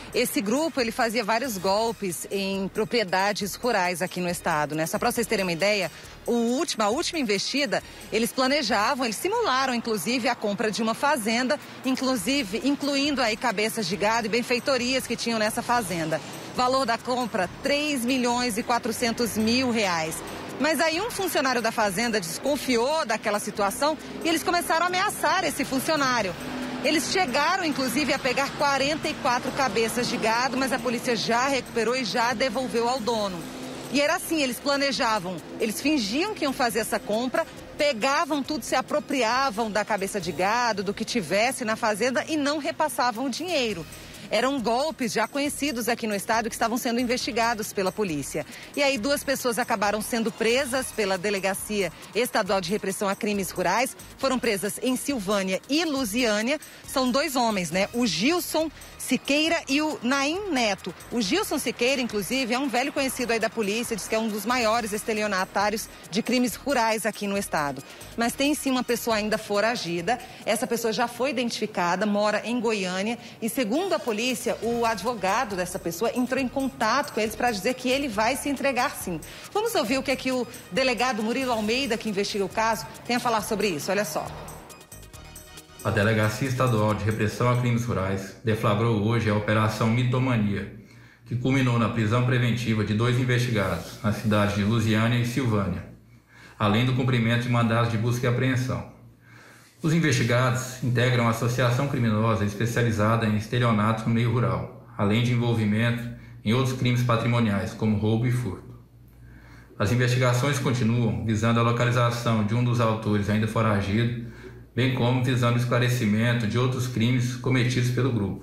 Esse grupo, ele fazia vários golpes em propriedades rurais aqui no estado, né? Só para vocês terem uma ideia, a última investida, eles planejavam, eles simularam, inclusive, a compra de uma fazenda, incluindo aí cabeças de gado e benfeitorias que tinham nessa fazenda. Valor da compra, R$3.400.000. Mas aí um funcionário da fazenda desconfiou daquela situação e eles começaram a ameaçar esse funcionário. Eles chegaram, inclusive, a pegar 44 cabeças de gado, mas a polícia já recuperou e já devolveu ao dono. E era assim, eles planejavam, eles fingiam que iam fazer essa compra, pegavam tudo, se apropriavam da cabeça de gado, do que tivesse na fazenda e não repassavam o dinheiro. Eram golpes já conhecidos aqui no estado que estavam sendo investigados pela polícia. E aí 2 pessoas acabaram sendo presas pela Delegacia Estadual de Repressão a Crimes Rurais. Foram presas em Silvânia e Lusiânia. São 2 homens, né? O Gilson Siqueira e o Naim Neto. O Gilson Siqueira, inclusive, é um velho conhecido aí da polícia, diz que é um dos maiores estelionatários de crimes rurais aqui no estado. Mas tem sim uma pessoa ainda foragida. Essa pessoa já foi identificada, mora em Goiânia e, segundo a polícia, o advogado dessa pessoa entrou em contato com eles para dizer que ele vai se entregar sim. Vamos ouvir o que o delegado Murilo Almeida, que investiga o caso, tem a falar sobre isso. Olha só. A Delegacia Estadual de Repressão a Crimes Rurais deflagrou hoje a Operação Mitomania, que culminou na prisão preventiva de 2 investigados nas cidades de Lusiânia e Silvânia, além do cumprimento de mandados de busca e apreensão. Os investigados integram a associação criminosa especializada em estelionato no meio rural, além de envolvimento em outros crimes patrimoniais, como roubo e furto. As investigações continuam visando a localização de um dos autores ainda foragido, bem como visando o esclarecimento de outros crimes cometidos pelo grupo.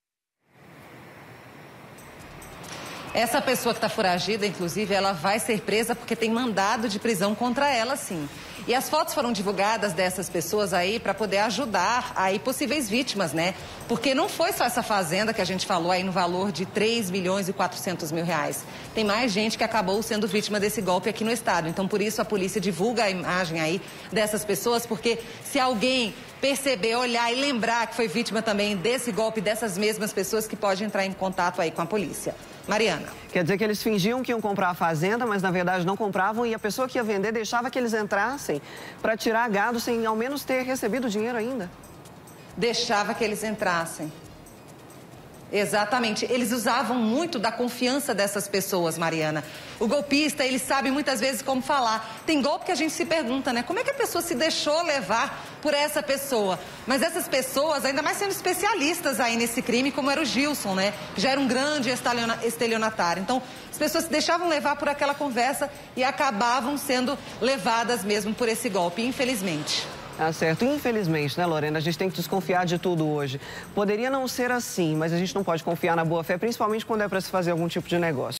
Essa pessoa que está foragida, inclusive, ela vai ser presa porque tem mandado de prisão contra ela, sim. E as fotos foram divulgadas dessas pessoas aí para poder ajudar aí possíveis vítimas, né? Porque não foi só essa fazenda que a gente falou aí no valor de R$3.400.000. Tem mais gente que acabou sendo vítima desse golpe aqui no estado. Então, por isso, a polícia divulga a imagem aí dessas pessoas, porque se alguém perceber, olhar e lembrar que foi vítima também desse golpe, dessas mesmas pessoas, que pode entrar em contato aí com a polícia. Mariana. Quer dizer que eles fingiam que iam comprar a fazenda, mas na verdade não compravam, e a pessoa que ia vender deixava que eles entrassem para tirar gado sem ao menos ter recebido o dinheiro ainda? Deixava que eles entrassem. Exatamente. Eles usavam muito da confiança dessas pessoas, Mariana. O golpista, ele sabe muitas vezes como falar. Tem golpe que a gente se pergunta, né? Como é que a pessoa se deixou levar por essa pessoa? Mas essas pessoas, ainda mais sendo especialistas aí nesse crime, como era o Gilson, né? Que já era um grande estelionatário. Então, as pessoas se deixavam levar por aquela conversa e acabavam sendo levadas mesmo por esse golpe, infelizmente. Tá certo. Infelizmente, né, Lorena? A gente tem que desconfiar de tudo hoje. Poderia não ser assim, mas a gente não pode confiar na boa-fé, principalmente quando é para se fazer algum tipo de negócio.